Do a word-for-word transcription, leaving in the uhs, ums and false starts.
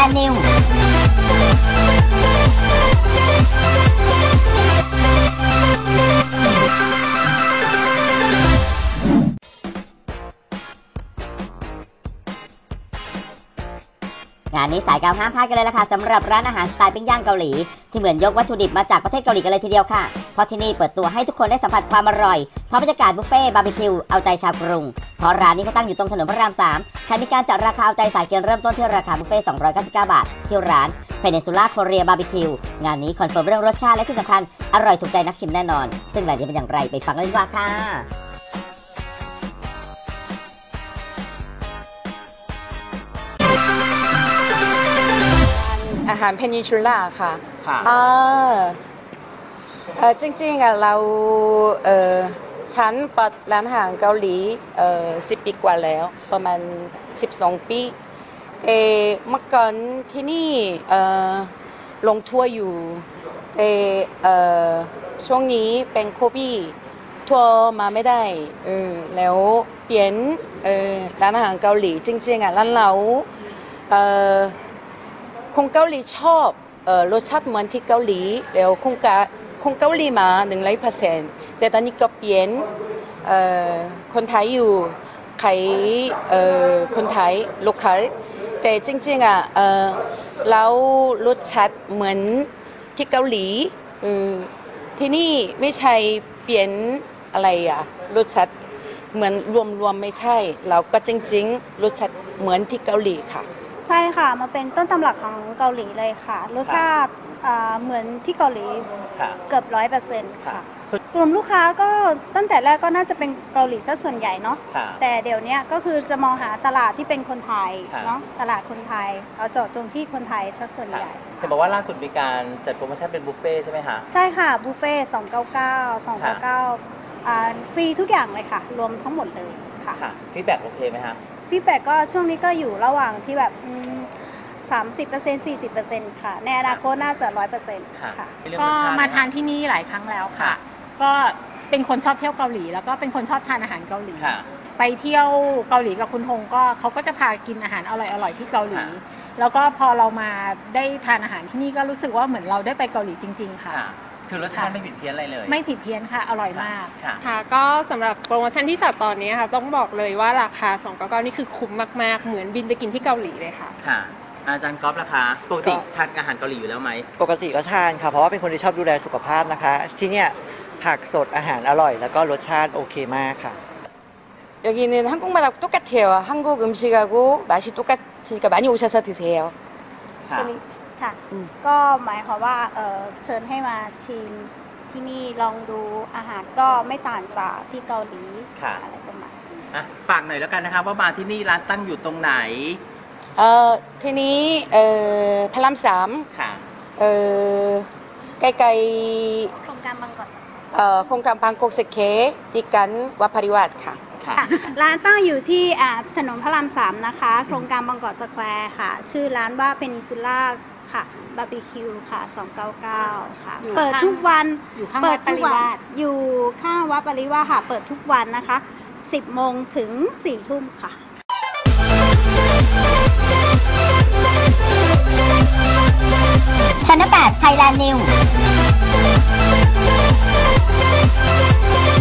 Thailand Newsงานนี้สายเกาห้ามพลาดกันเลยล่ะค่ะสำหรับร้านอาหารสไตล์ปิ้งย่างเกาหลีที่เหมือนยกวัตถุดิบมาจากประเทศเกาหลีกันเลยทีเดียวค่ะเพราะที่นี่เปิดตัวให้ทุกคนได้สัมผัสความอร่อยพร้อมบรรยากาศบุฟเฟ่บาร์บีคิวเอาใจชาวกรุงเพราะร้านนี้เขาตั้งอยู่ตรงถนนพระรามสามแถมมีการจัดราคาเอาใจสายเกินเริ่มต้นที่ราคาบุฟเฟ่สองร้อยเก้าสิบเก้าบาทที่ร้านเพนินซูล่าโคเรียบาร์บีคิวงานนี้คอนเฟิร์มเรื่องรสชาติและที่สำคัญอร่อยถูกใจนักชิมแน่นอนซึ่งรายละเอียดเป็นอย่างไรไปฟังกันดีกว่าค่ะอาหารเพนินซูล่าค่ะค่ะอ่าเออจริงๆอ่ะเราเออฉันเปิดร้านอาหารเกาหลีเออสิบปีกว่าแล้วประมาณสิบสองปีเออเมื่อก่อนที่นี่เออลงทัวร์อยู่เออเออช่วงนี้เป็นโควิดทัวร์มาไม่ได้เออแล้วเปลี่ยนเออร้านอาหารเกาหลีจริงๆอ่ะร้านเราเออคนเกาหลีชอบเอ่อรสชาติเหมือนที่เกาหลีแล้วคงกะคงเกาหลีมาหนึ่งร้อยเปอร์เซ็นต์แต่ตอนนี้ก็เปลี่ยนเอ่อคนไทยอยู่ใครเอ่อคนไทยลูกค้าแต่จริงๆอ่ะเอ่อเรารสชาติเหมือนที่เกาหลีเออที่นี่ไม่ใช่เปลี่ยนอะไรอ่ะรสชาติเหมือนรวมๆไม่ใช่เราก็จริงๆรสชาติเหมือนที่เกาหลีค่ะใช่ค่ะมันเป็นต้นตำรับของเกาหลีเลยค่ะรสชาติเหมือนที่เกาหลีเกือบร้อยเปอร์เซ็นต์ค่ะกลุ่มลูกค้าก็ตั้งแต่แรกก็น่าจะเป็นเกาหลีซะส่วนใหญ่เนาะแต่เดี๋ยวนี้ก็คือจะมองหาตลาดที่เป็นคนไทยเนาะตลาดคนไทยเอาเจาะจงที่คนไทยซะส่วนใหญ่เห็นบอกว่าล่าสุดมีการจัดโปรโมชั่นเป็นบุฟเฟ่ใช่ไหมคะใช่ค่ะบุฟเฟ่สองร้อยเก้าสิบเก้า สองร้อยเก้าสิบเก้าฟรีทุกอย่างเลยค่ะรวมทั้งหมดเลยค่ะฟีดแบ็กโอเคไหมคะฟีดแบ็กก็ช่วงนี้ก็อยู่ระหว่างที่แบบสามสิบเปอร์เซ็นต์ สี่สิบเปอร์เซ็นต์ ค่ะในอนาคตน่าจะร้อยเปอร์เซ็นต์ค่ะก็มาทานที่นี่หลายครั้งแล้วค่ะก็เป็นคนชอบเที่ยวเกาหลีแล้วก็เป็นคนชอบทานอาหารเกาหลีไปเที่ยวเกาหลีกับคุณฮงก็เขาก็จะพากินอาหารอร่อยๆที่เกาหลีแล้วก็พอเรามาได้ทานอาหารที่นี่ก็รู้สึกว่าเหมือนเราได้ไปเกาหลีจริงๆค่ะคือรสชาติไม่ผิดเพี้ยนอะไรเลยไม่ผิดเพี้ยนค่ะอร่อยมากค่ะก็สำหรับโปรโมชั่นที่จัดตอนนี้ค่ะต้องบอกเลยว่าราคาสองร้อยเก้าสิบเก้านี่คือคุ้มมากๆเหมือนบินไปกินที่เกาหลีเลยค่ะค่ะอาจารย์ก๊อฟล่ะคะปกติทานอาหารเกาหลีอยู่แล้วไหมปกติก็ทานค่ะเพราะว่าเป็นคนที่ชอบดูแลสุขภาพนะคะที่เนี่ยผักสดอาหารอร่อยแล้วก็รสชาติโอเคมากค่ะ 여기는한국마다똑같아요한국음식하고맛이똑같으니까많이오셔서드세요 ค่ะค่ะก็หมายความว่าเเชิญให้มาชิมที่นี่ลองดูอาหารก็ไม่ต่างจากที่เกาหลีอะไรประมาณนี้ฝากหน่อยแล้วกันนะคะว่ามาที่นี่ร้านตั้งอยู่ตรงไหนเอ่อที่นี้เอ่อพระรามสามค่ะเอ่อใกล้ๆโครงการบางกอกเอ่อโครงการบางกอกสแควร์ติดกันวัดปริวัติค่ะร้านตั้งอยู่ที่ถนนพระรามสามนะคะโครงการบางกอกสแควร์ค่ะชื่อร้านว่าเพนินซูล่าค่ะบาร์บีคิวค่ะสองร้อยเก้าสิบเก้าค่ะเปิดทุกวันเปิดทุกวันอยู่ข้างวัดปริวาสค่ะเปิดทุกวันนะคะสิบโมงถึงสี่ทุ่มค่ะ Channel แปด Thailand News